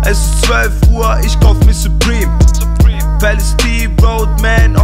Es ist 12 Uhr, ich kauf mir Supreme. Palace Road, man,